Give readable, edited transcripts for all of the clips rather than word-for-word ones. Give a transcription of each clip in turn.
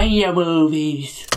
Spanje movies.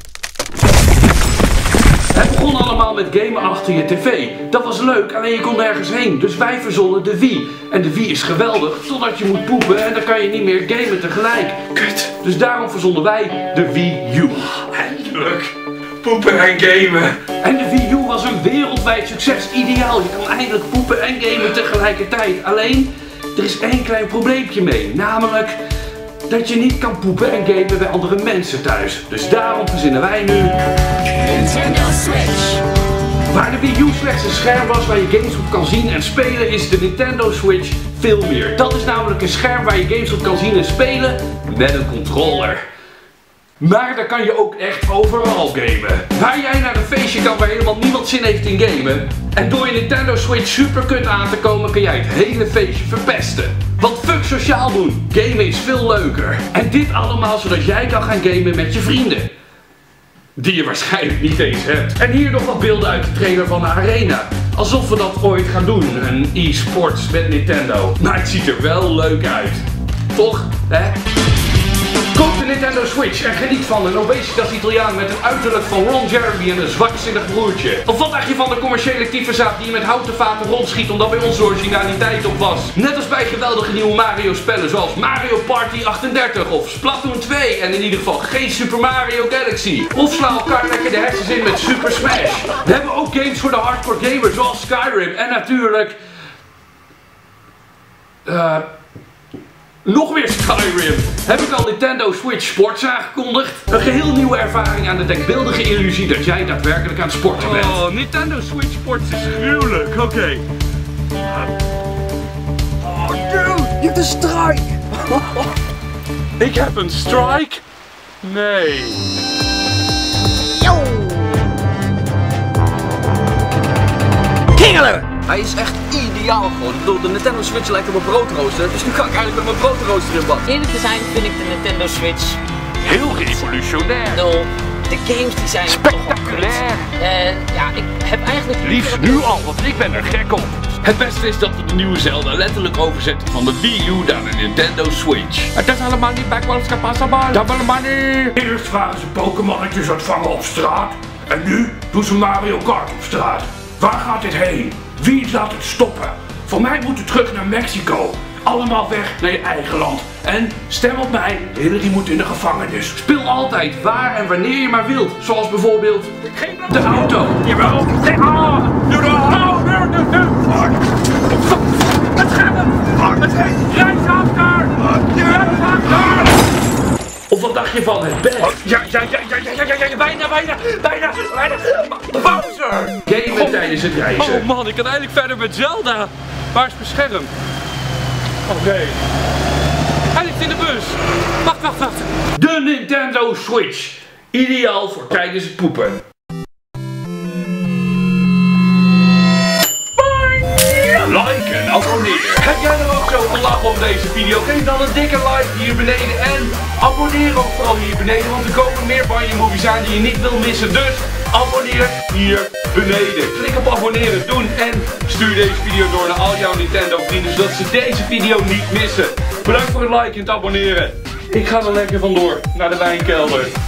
Het begon allemaal met gamen achter je tv. Dat was leuk, alleen je kon nergens heen. Dus wij verzonnen de Wii. En de Wii is geweldig, totdat je moet poepen en dan kan je niet meer gamen tegelijk. Kut. Dus daarom verzonnen wij de Wii U. Eindelijk. Poepen en gamen. En de Wii U was een wereldwijd succes. Ideaal, je kan eindelijk poepen en gamen tegelijkertijd. Alleen, er is één klein probleempje mee. Namelijk dat je niet kan poepen en gamen bij andere mensen thuis. Dus daarom verzinnen wij nu Nintendo Switch. Waar de Wii U slechts een scherm was waar je games op kan zien en spelen, is de Nintendo Switch veel meer. Dat is namelijk een scherm waar je games op kan zien en spelen met een controller. Maar daar kan je ook echt overal gamen. Waar jij naar een feestje kan waar helemaal niemand zin heeft in gamen. En door je Nintendo Switch superkut aan te komen kun jij het hele feestje verpesten. Want fuck sociaal doen, gamen is veel leuker. En dit allemaal zodat jij kan gaan gamen met je vrienden. Die je waarschijnlijk niet eens hebt. En hier nog wat beelden uit de trailer van de Arena. Alsof we dat ooit gaan doen, een e-sports met Nintendo. Maar het ziet er wel leuk uit. Toch, hè? Koop de Nintendo Switch en geniet van een obesitas Italiaan met een uiterlijk van Ron Jeremy en een zwakzinnig broertje. Of wat dacht je van de commerciële tyfuszaad die je met houten vaten rondschiet omdat bij ons de originaliteit op was? Net als bij geweldige nieuwe Mario spellen zoals Mario Party 38 of Splatoon 2 en in ieder geval geen Super Mario Galaxy. Of sla elkaar lekker de hersens in met Super Smash. We hebben ook games voor de hardcore gamers zoals Skyrim en natuurlijk nog weer Skyrim. Heb ik al Nintendo Switch Sports aangekondigd? Een geheel nieuwe ervaring aan de denkbeeldige illusie dat jij daadwerkelijk aan het sporten bent. Oh, Nintendo Switch Sports is gruwelijk. Oké. Oh dude, je hebt een strike! Ik heb een strike? Nee. Kingelen! Hij is echt ideaal gewoon. Ik bedoel, de Nintendo Switch lijkt op een broodrooster, dus nu kan ik eigenlijk met mijn broodrooster in bad. Eerlijk te zijn vind ik de Nintendo Switch Heel revolutionair. nul. De games die zijn Spectaculair. En ja, ik heb eigenlijk Liefst nu al, want ik ben er gek op. Het beste is dat we de nieuwe Zelda letterlijk overzetten van de Wii U naar de Nintendo Switch. Het is allemaal niet backwards compatible. Dat willen maar niet. Eerst waren ze Pokémonnetjes aan het vangen op straat. En nu doen ze Mario Kart op straat. Waar gaat dit heen? Wie laat het stoppen? Voor mij moet het terug naar Mexico. Allemaal weg naar je eigen land. En stem op mij, Hillary moet in de gevangenis. Speel altijd waar en wanneer je maar wilt. Zoals bijvoorbeeld de auto. Jawel. Doe de Het scherm. Het rijsachter. Of wat dacht je van het bed? Ja, bijna. Bowser. Gamen tijdens het reizen. Oh man, ik kan eindelijk verder met Zelda. Waar is mijn scherm? Oké. Hij ligt in de bus. Wacht. De Nintendo Switch. Ideaal voor tijdens het poepen. Like en abonneer. Heb jij er ook zo gelachen om deze video? Geef dan een dikke like hier beneden en abonneer ook vooral hier beneden, want er komen meer Banjo Movies aan die je niet wil missen. Dus abonneer hier beneden. Klik op abonneren doen en stuur deze video door naar al jouw Nintendo vrienden zodat ze deze video niet missen. Bedankt voor het liken en het abonneren. Ik ga er lekker vandoor naar de wijnkelder.